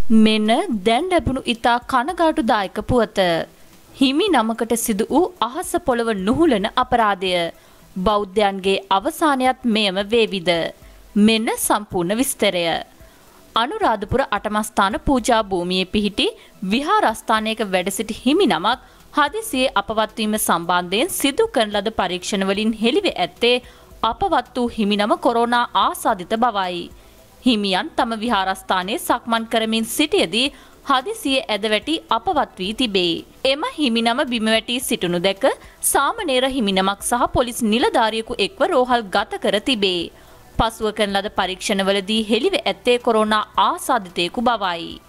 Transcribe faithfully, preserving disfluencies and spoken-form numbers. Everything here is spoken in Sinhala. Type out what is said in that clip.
මෙන්න දැන් ලැබුණු ඉතා කනගාටුදායක පුවත. හිමි නමකට සිදු වූ අහස පොළව නුහුලන අපරාධය. බෞද්ධයන්ගේ අවසානයත් මෙයම වේවිද. මෙන්න සම්පූර්ණ විස්තරය. අනුරාධපුර අටමස්ථාන පූජා භූමියේ පිහිටි විහාරස්ථානයක වැඩ සිටි හිමි නමක් හදිසියේ අපවත් වීම සම්බන්ධයෙන් සිදු කරන ලද පරීක්ෂණ වලින් හෙළිව ඇත්තේ අපවත් වූ හිමි නම කොරෝනා ආසාදිත බවයි. හිමියන් තම විහාරස්ථානයේ සක්මන් කරමින් සිටියදී හදිසියේ ඇද වැටි අපවත් වී තිබේ. එම හිමිනම බිම වැටි සිටිනු දැක සාමණේර හිමිනමක් සහ පොලිස් නිලධාරියෙකු එක්ව රෝහල් ගත කර තිබේ. පසුව කරන ලද පරීක්ෂණවලදී හෙළිව ඇත්තේ කොරෝනා ආසාදිතයෙකු බවයි.